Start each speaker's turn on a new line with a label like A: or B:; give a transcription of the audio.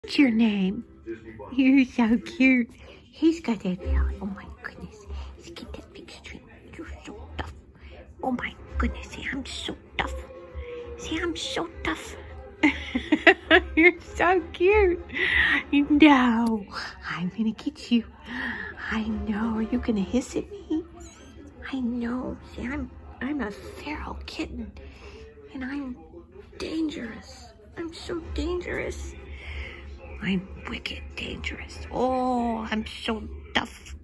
A: What's your name? You're so cute. He's got that belly. Oh my goodness. He's got that big string. You're so tough. Oh my goodness. See, I'm so tough. See, I'm so tough. You're so cute. No, I'm gonna get you. I know. Are you gonna hiss at me? I know. See, I'm a feral kitten, and I'm dangerous. I'm so dangerous. I'm wicked dangerous. Oh, I'm so tough.